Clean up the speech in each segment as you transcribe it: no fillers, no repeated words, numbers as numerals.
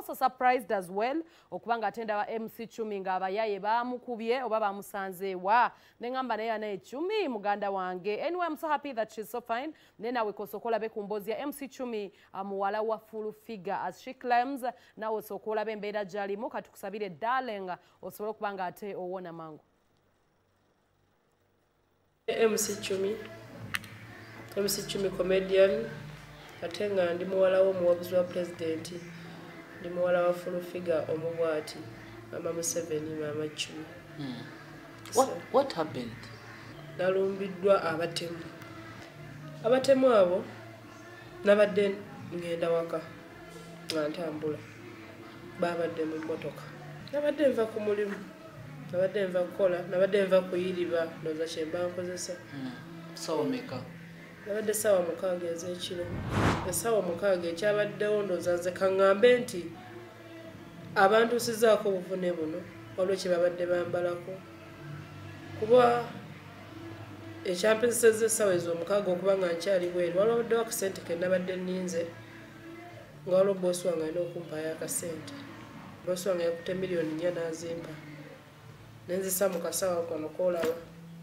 also surprised as well okubanga atenda wa MC Chumi nga abayaye bamukubye oba bamusanze wa nengamba naye ana Chumi muganda wange. Anyway, I'm so happy that she's so fine. Nena we kosokola be kumbozi ya MC Chumi muwala wa full figure as she claims na osokola be mbeda jali mo katukusabire darling osobola kubanga ate owona mangu. MC Chumi comedian atenga ndi muwala wo muwabuzi wa president ndi muwala wa full figure omubwati mama Museveni mama Chumi. What happened? Nalumbiddwa abatemu abo nabadde ngenda waka ngantambula babadde mu motoka nabadde nva ku mulimu nabadde nva kukola nabadde nva kuyiriba ndoza kyemba nkozesa sawa meka nabadde sawa mukaaga ez'ekiro esawa mukaaga ekyabaddewo ndoza nze kaŋŋambe nti abantu sizaako obuvune buno waliwo kye babadde bambalako kuba ekyampisizza essaawa ez'omukaaga okuba nga nkyali bweru waliwo baddewo akasente ke nabadde nninze nga waliwo boosi wange alina okumpaayo akasente boosi wange yakutte miliyoni 4 n'azimpa nenzisa mu kasawa kano koolaba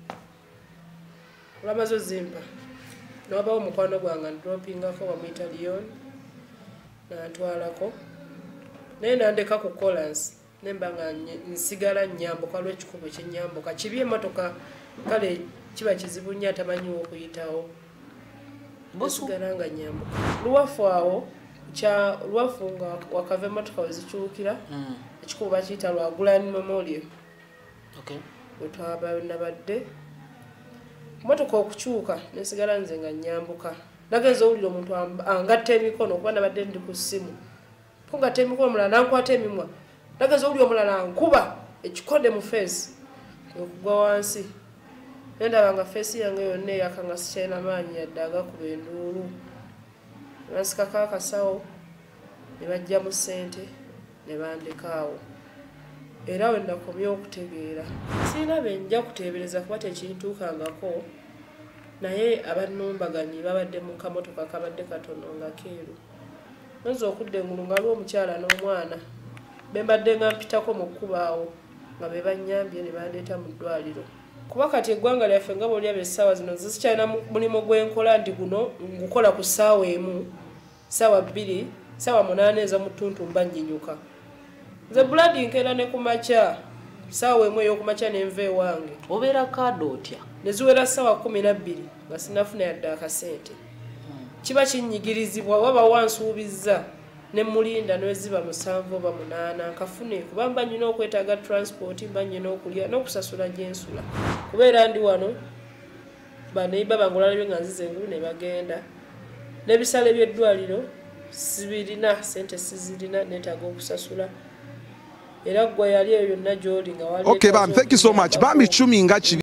olamaze ozimpa n'obawo mukwano gwange ndropingako bamuyita Leon n'antwalako naye nandeka ku kolansi nemba nga nsigala nnyambuka lw'ekikubo kyennyambuka kibi emmotoka kale kiba kizibu nnyo atamanyiwo okuyitawo nsigala nga nnyambuka luwafu awo luwafu nga wakava emmotoka we zikyukira ekikubo bakiyita Lwagulani Memorial wetwaba nabadde motoka okukyuka nesigala nze nga nnyambuka nagenza owulira omuntu angatta emikono kuba nabadde ndi ku ssimu kungatta emikono omulala nankwata emimwa nagenza owulira omulala nkuba ekikode mu feesi okugwa wansi nendaba nga feesi yange yonna eyaka nga sikyalina maanyi yadde agakuba enduulu bansikako akasawo ne bajjamu ssente ne bandekaawo era we nakomye okutegeera sirina benja kuteebereza kuba tekintuukangako naye abanumbaganyi babadde mu kamotoka kabadde katono nga keeru nze okudda engulu nga aliwo omukyala n'omwana bembadde nga mpitako mu kkuba awo nga be bannyambye ne bandeeta mu ddwaliro kuba kati eggwanga lyaffe nga bw'olyaba essaawa zino nze sikyalina mulimu gwenkola ndi guno ngukola ku ssaawa emu ssaawa 2 ssaawa 8 ez'omutuntu mba nnyinyuka nze buladi nkeera ne ku makya ssaawa emu ey'okumakya nenva ewange obeera kaada otya ne ziwera ssaawa 12 nga sinafuna yadde akasente kiba kinnyigirizibwa waba wansuubizza ne mulinda neziba 7 oba 8 nkafune kuba mba nnina okwetaaga transport mba nnina okulya n'okusasula gyensula kubeera ndi wano baneiba bangolalabe nga nzize engulu ne bagenda n'ebisale by'eddwaliro sibirina sente sizirina neetaaga okusasula era gwe yali eyo yonna gy'oli nga wali okay bam, thank you so much. Bami Chumi nga